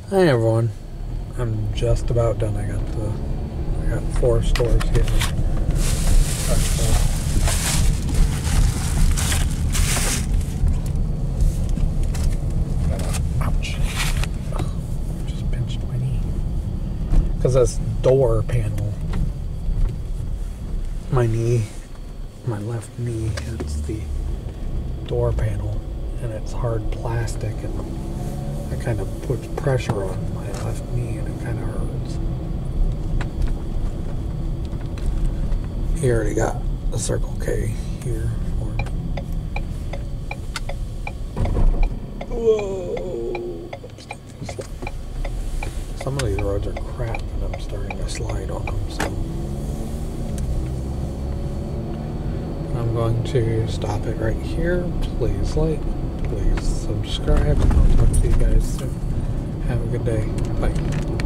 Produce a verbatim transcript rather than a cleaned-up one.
Hi everyone. I'm just about done. I got the I got four stores here. But, uh, gotta, ouch. Oh, just pinched my knee. Because this door panel, my knee, my left knee hits the door panel, and it's hard plastic, and it kind of puts pressure on my left knee, and it kind of hurts. He already got a Circle K here for me. Whoa! Some of these roads are crap, and I'm starting to slide on them, so I'm going to stop it right here. Please like, please subscribe, and I'll talk to you guys soon. Have a good day. Bye.